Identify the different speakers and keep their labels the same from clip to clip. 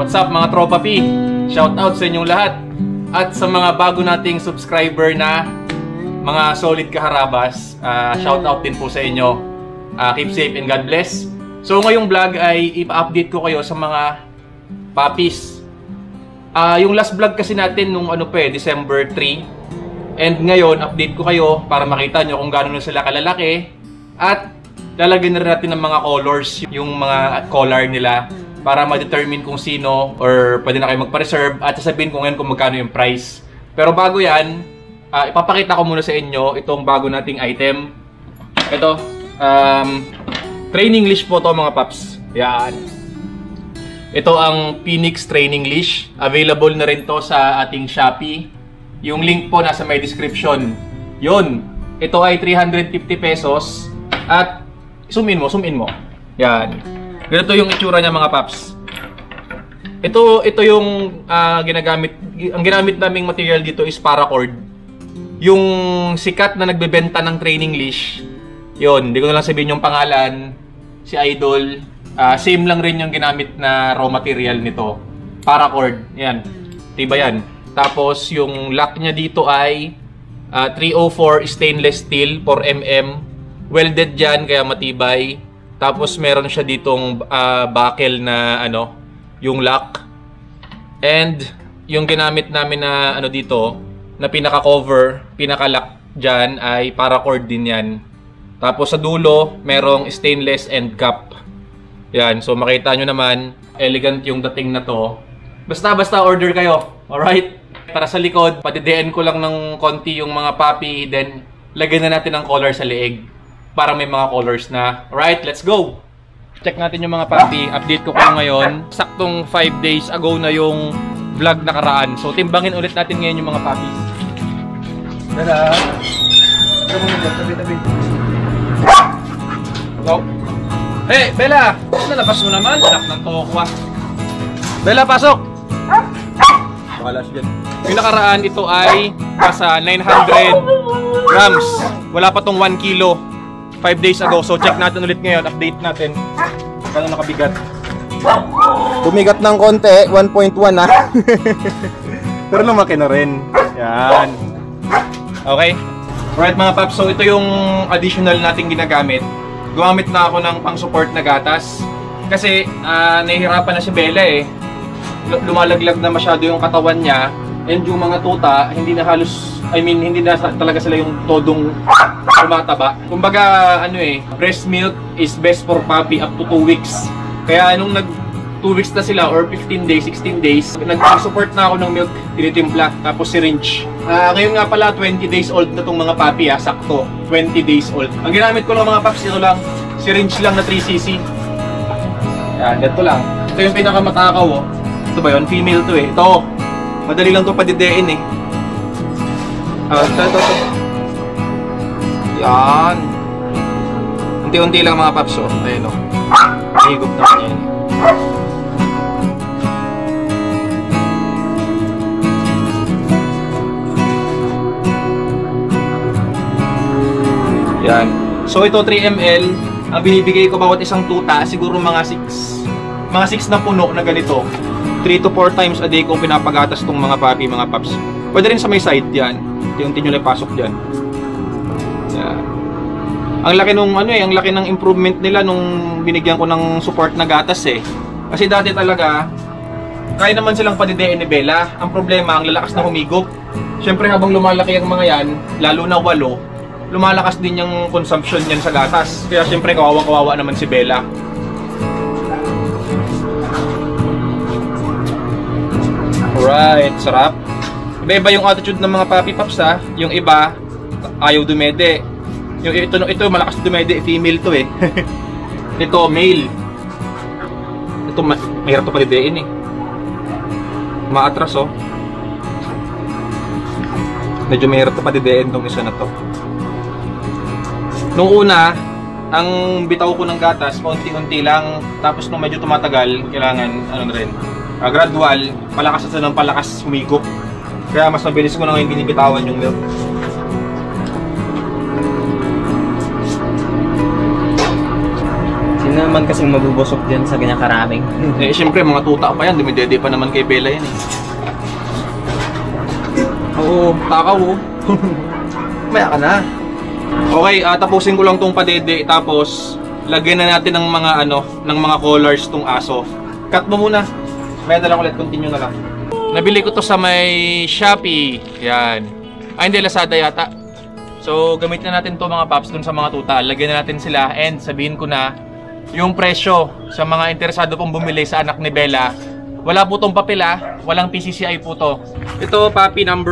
Speaker 1: What's up mga Tropa P? Shout out sa inyong lahat. At sa mga bago nating subscriber na mga solid kaharabas, shout out din po sa inyo. Keep safe and God bless. So ngayong vlog ay ipa-update ko kayo sa mga puppies. Yung last vlog kasi natin nung December 3. And ngayon update ko kayo para makita nyo kung gaano na sila kalalaki. At lalagyan na rin natin ng mga colors, yung mga collar nila, para ma-determine kung sino or pwede na kayo magpa-reserve at sasabihin ko ngayon kung magkano yung price. Pero bago yan, ipapakita ko muna sa inyo itong bago nating item. Ito, training leash po to mga paps. Yan. Ito ang Phoenix training leash. Available na rin to sa ating Shopee. Yung link po nasa may description. Yun. Ito ay 350 pesos. At zoom in mo. Yan. Ganito yung itsura niya mga paps. Ito yung ang ginamit naming material dito is paracord. Yung sikat na nagbebenta ng training leash. Yun, hindi ko na lang sabihin yung pangalan. Si Idol. Same lang rin yung ginamit na raw material nito. Paracord. Yan. Tiba yan. Tapos yung lock niya dito ay 304 stainless steel 4mm. Welded dyan kaya matibay. Tapos meron siya ditong buckle na yung lock. And yung ginamit namin na dito, na pinaka-cover, pinaka-lock dyan ay paracord din yan. Tapos sa dulo, merong stainless end cap. Yan, so makita nyo naman, elegant yung dating na to. Basta order kayo, alright? Para sa likod, patidiin ko lang ng konti yung mga puppy, then lagyan na natin ng collar sa leeg. Para may mga colors na. Alright, let's go! Check natin yung mga puppy. Update ko kayo ngayon. Saktong 5 days ago na yung vlog nakaraan. So, timbangin ulit natin ngayon yung mga puppies. Tada! Tabi. Go! Hey, Bella! Nalabas mo naman. Anak ng tokwa. Bella, pasok! Bakalas dyan. Yung nakaraan, ito ay nasa 900 grams. Wala pa tong 1 kilo. 5 days ago. So check natin ulit ngayon. Update natin. Kano nakabigat. Bumigat ng konti. 1.1 ha. Pero lumaki na rin. Yan. Okay. Alright mga paps. So ito yung additional nating ginagamit. Gumamit na ako ng pang-support na gatas. Kasi nahihirapan na si Bella eh. Lumalaglag na masyado yung katawan niya. And yung mga tuta, hindi na halos, hindi na talaga sila yung todong tumataba. Kumbaga, breast milk is best for puppy up to 2 weeks. Kaya nung 2 weeks na sila or 15 days, 16 days, nag-support na ako ng milk, tinitimpla, tapos syringe. Ngayon nga pala, 20 days old na tong mga puppy sakto. 20 days old. Ang ginamit ko lang mga paps, ito lang, syringe lang na 3cc. Yan, ito lang. Ito yung pinakamatakaw oh. Ito ba yun? Female to eh. Ito. Madali lang to padidein eh. Ito. Yan. Unti-unti lang mga paps oh. Ayun oh. Higop na yan. Yan. So ito 3 ml. Ang binibigay ko bawat isang tuta, siguro mga 6 na puno na ganito. 3 to 4 times a day kung pinapagatas tong mga puppy, mga pups. Pwede rin sa may side yan. Unti-unti nyo lang pasok dyan. Yan. Ang laki nung ang laki ng improvement nila nung binigyan ko ng support na gatas eh. Kasi dati talaga, kaya naman silang padidein ni Bella. Ang problema, ang lalakas na humigop. Siyempre habang lumalaki ang mga yan, lalo na 8, lumalakas din yung consumption niyan sa gatas. Kaya siyempre kawawa naman si Bella. Alright, sarap. Iba-iba yung attitude ng mga puppy pups ha. Yung iba, ayaw dumede. Yung ito malakas dumede, female to eh. Ito, male. Ito, mahirap to palidein eh. Maatras oh. Medyo mahirap to palidein tong isa na to. Nung una, ang bitaw ko ng gatas, konti-unti lang. Tapos nung medyo tumatagal, kailangan, rin, gradual, palakas ng palakas humigop. Kaya mas mabilis ko na ngayon binibitawan yung milk.
Speaker 2: naman kasing mabubusok dyan sa ganyan karaming.
Speaker 1: Eh, siyempre, mga tuta pa yan. Dumidede pa naman kay Bella yan eh. Oo, takaw oh. Maya ka na. Okay, tapusin ko lang tong padede. Tapos, lagyan na natin ng mga ng mga colors tong aso. Cut mo muna. Maya na lang ulit, continue na lang. Nabili ko to sa may Shopee. Yan. Ay, hindi, Lazada yata. So, gamit na natin to mga paps dun sa mga tuta. Lagyan na natin sila and sabihin ko na yung presyo sa mga interesado pong bumili sa anak ni Bella. Wala po tong papel walang PCCI po to. Ito, puppy number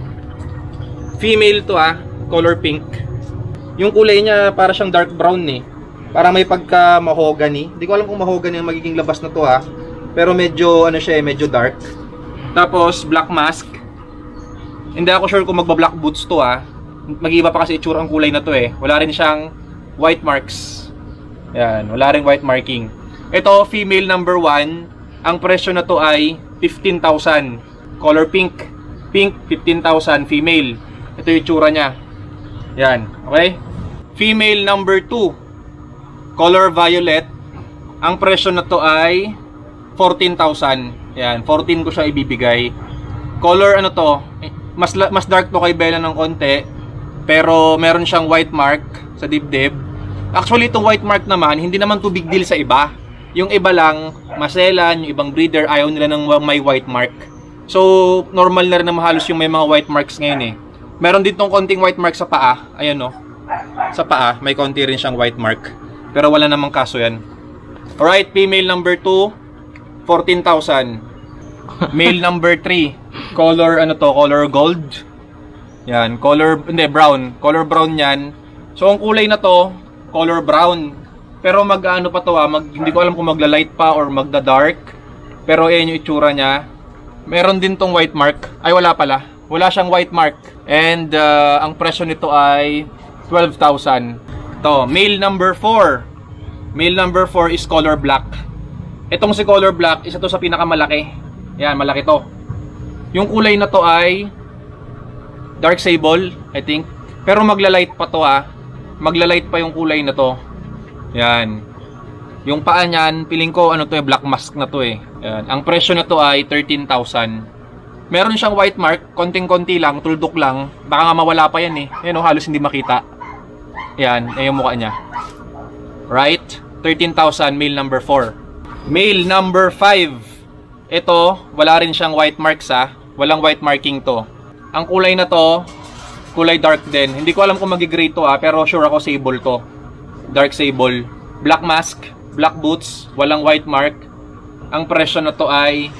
Speaker 1: 1. Female to color pink. Yung kulay niya para siyang dark brown eh. Para may pagka mahogany. Hindi ko alam kung mahogany ang magiging labas na to Pero medyo siya medyo dark. Tapos black mask. Hindi ako sure kung magba-black boots to Mag-iba pa kasi itsura ang kulay na to eh. Wala rin siyang white marks. Yan, wala ring white marking. Ito, female number 1. Ang presyo na to ay 15,000. Color pink. Pink, 15,000. Female. Ito yung itsura niya. Yan, okay? Female number 2. Color violet. Ang presyo na to ay 14,000. Yan, 14 ko siya ibibigay. Color mas dark to kay Bella ng konti. Pero meron siyang white mark sa dibdib. Actually, itong white mark naman, hindi naman to big deal sa iba. Yung iba lang, maselan, yung ibang breeder, ayaw nila ng may white mark. So, normal na rin na mahalos yung may mga white marks ngayon eh. Meron din tong konting white mark sa paa. Ayan sa paa, may konti rin siyang white mark. Pero wala namang kaso yan. Alright, female number 2, 14,000. Male number 3, color color gold. Yan, brown. Color brown yan. So, ang kulay na to, color brown. Pero pa to hindi ko alam kung magla-light pa or magda-dark. Pero ayan yung itsura niya. Meron din tong white mark. Ay, wala pala. Wala siyang white mark. And ang presyo nito ay 12,000. To, male number 4. Male number 4 is color black. Itong si color black, isa to sa pinakamalaki. Yan, malaki to. Yung kulay na to ay dark sable, I think. Pero magla-light pa to Magla-light pa yung kulay na to. Yan. Yung paa niyan, piling ko black mask na to eh. Yan. Ang presyo na to ay 13,000. Meron siyang white mark, konting-konti lang, tuldok lang. Baka nga mawala pa yan eh. Yan halos hindi makita. Yan, yung mukha niya. Right? 13,000, male number 4. Male number 5. Ito, wala rin siyang white marks Walang white marking to. Ang kulay na to, kulay dark din. Hindi ko alam kung magi-gray to pero sure ako sable to. Dark sable. Black mask, black boots, walang white mark. Ang presyo na to ay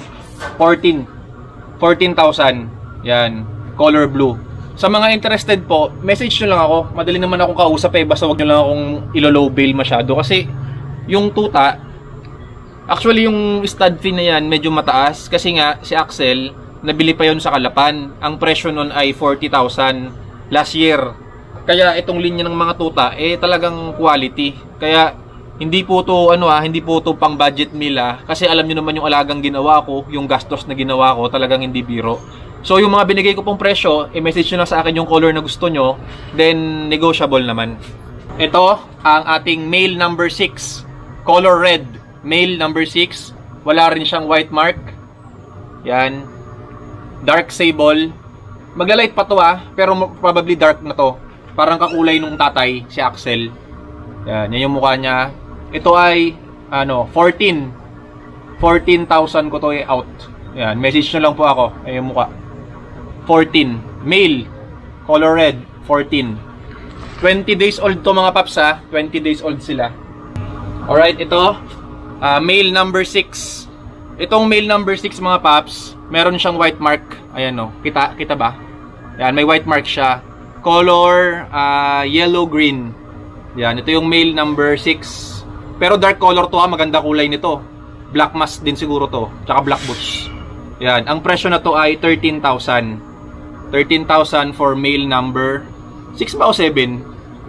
Speaker 1: 14,000. Yan, color blue. Sa mga interested po, message nyo lang ako. Madali naman akong kausap basta wag nyo lang akong ilo-low bail masyado. Kasi yung tuta, actually yung stud fee na yan medyo mataas. Kasi nga si Axel, nabili pa yon sa Kalapan. Ang presyo nun ay 40,000 last year. Kaya itong linya ng mga tuta talagang quality. Kaya hindi po to hindi po to pang budget meal kasi alam niyo naman yung alagang ginawa ko, yung gastos na ginawa ko, talagang hindi biro. So yung mga binigay ko pong presyo, i-message niyo na sa akin yung color na gusto nyo, then negotiable naman. Ito ang ating male number 6, color red. Male number 6, wala rin siyang white mark. Yan. Dark sable. Magla-light pa to pero probably dark na to. Parang kakulay nung tatay, si Axel. Yan, yan yung mukha niya. Ito ay 14,000 ko to out. Yan, message nyo lang po ako. Yan yung mukha. 14. Male. Color red. 14. 20 days old to mga paps 20 days old sila. Alright, ito. Male number 6. Itong male number 6 mga paps, meron siyang white mark. Ayan kita ba? Yan, may white mark siya. Color yellow-green. Yan, ito yung male number 6. Pero dark color to maganda kulay nito. Black mask din siguro to, tsaka black boots. Yan, ang presyo na to ay 13,000. 13,000 for male number 6 ba o 7?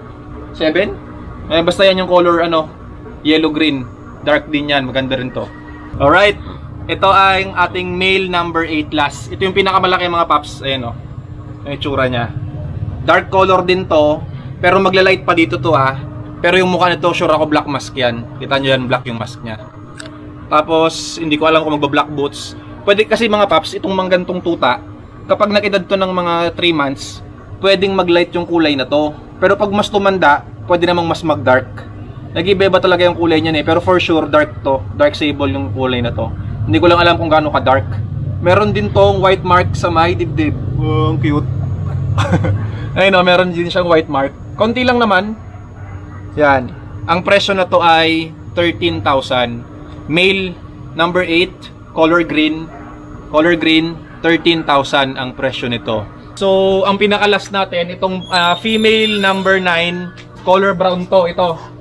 Speaker 1: 7? Basta yan yung color yellow-green. Dark din yan, maganda rin to. Alright, ito ay ating male number 8 last. Ito yung pinakamalaki mga paps. Ayan yung itsura niya. Dark color din to, pero magla-light pa dito to Pero yung mukha nito, sure ako black mask yan. Kita nyo yan, black yung mask niya. Tapos, hindi ko alam kung magba-black boots. Pwede kasi mga paps, itong manggantong tuta, kapag nag-edad to ng mga 3 months, pwedeng mag-light yung kulay na to. Pero pag mas tumanda, pwede namang mas mag-dark. Nag-iba talaga yung kulay niyan eh. Pero for sure, dark to. Dark sable yung kulay na to. Hindi ko lang alam kung gaano ka-dark. Meron din tong white mark sa may dibdib. Oh, ang cute. Ayun o, meron din siyang white mark. Konti lang naman. Yan. Ang presyo na to ay 13,000. Male number 8, color green. Color green, 13,000 ang presyo nito. So, ang pinakalas natin, itong female number 9, color brown to.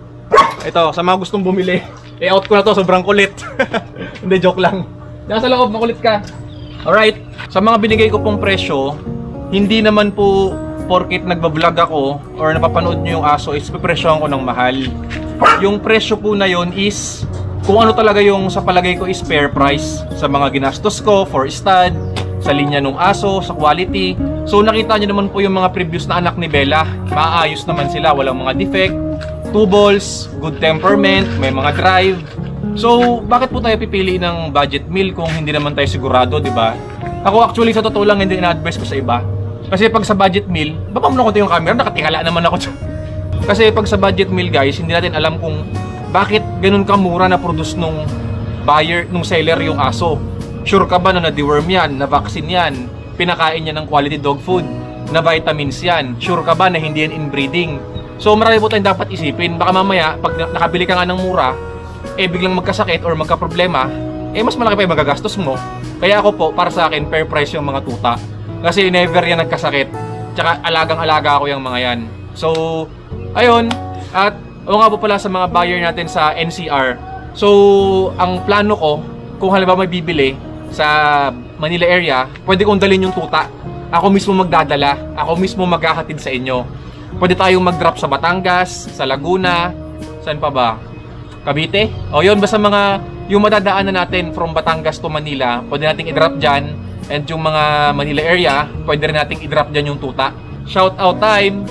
Speaker 1: Ito, sa mga gustong bumili. I-out ko na to, sobrang kulit. Hindi, joke lang. Nasa loob, makulit ka. Alright, sa mga binigay ko pong presyo, hindi naman po porkit nagbablog ako or napapanood nyo yung aso, is pipresyohan ko ng mahal. Yung presyo po na yon is kung ano talaga yung sa palagay ko is fair price sa mga ginastos ko for stud, sa linya ng aso, sa quality. So nakita nyo naman po yung mga previous na anak ni Bella. Maayos naman sila, walang mga defect, 2 balls, good temperament, may mga drive. So bakit po tayo pipili ng budget meal kung hindi naman tayo sigurado, di ba? Ako actually sa totoo lang hindi ina-advise ko sa iba. Kasi pag sa budget meal, baka mo na ko yung camera, nakatingala naman ako dyan. Kasi pag sa budget meal guys, hindi natin alam kung bakit ganun kamura na produce nung buyer, nung seller yung aso. Sure ka ba na na-deworm yan, na-vaccine yan, pinakain niya ng quality dog food, na vitamins yan? Sure ka ba na hindi yan inbreeding? So marami po tayong dapat isipin. Baka mamaya, pag nakabili ka nga ng mura, eh biglang magkasakit or magka-problema, eh mas malaki pa yung magagastos mo. Kaya ako po, para sa akin, fair price yung mga tuta. Kasi never yan nagkasakit. Tsaka alagang-alaga ako yung mga yan. So, ayun. At o nga po pala sa mga buyer natin sa NCR. So, ang plano ko, kung halimbawa may bibili sa Manila area, pwede kong dalhin yung tuta. Ako mismo magdadala. Ako mismo maghahatid sa inyo. Pwede tayong mag-drop sa Batangas, sa Laguna, saan pa ba? Cavite? O yun, basta mga yung madadaanan natin from Batangas to Manila, pwede nating i-drop dyan. And yung mga Manila area, pwede rin nating i-drop dyan yung tuta. Shout out time!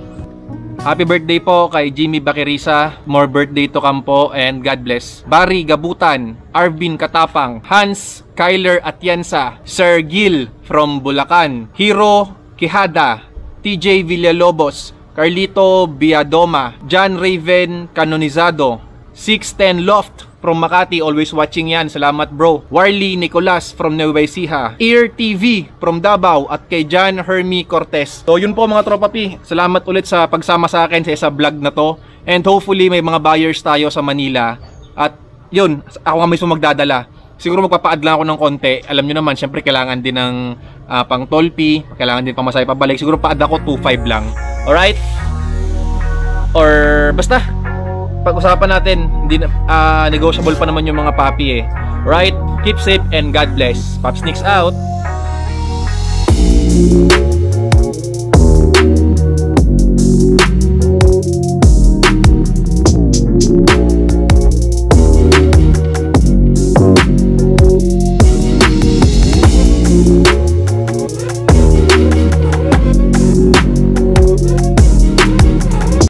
Speaker 1: Happy birthday po kay Jimmy Bakirisa. More birthday to come po and God bless. Barry Gabutan, Arvin Katapang, Hans Kyler Atienza, Sir Gil from Bulacan, Hiro Quijada, TJ Villalobos, Carlito Biadoma, John Raven Canonizado, 610 Loft from Makati, always watching yan. Salamat bro. Warley Nicolas from Nueva Ecija, Ear TV from Davao, at kay John Hermie Cortez. So yun po mga tropa P. Salamat ulit sa pagsama sa akin sa vlog na to. And hopefully may mga buyers tayo sa Manila. At yun, ako nga mismo magdadala. Siguro magpapaad lang ako ng konti. Alam nyo naman, syempre kailangan din ng pang tolpi, kailangan din pamasahe pabalik. Siguro paad ako 2.5 lang. Alright? Or basta pag-usapan natin, hindi negotiable pa naman yung mga papi eh. Right? Keep safe and God bless. Pops Nicks out.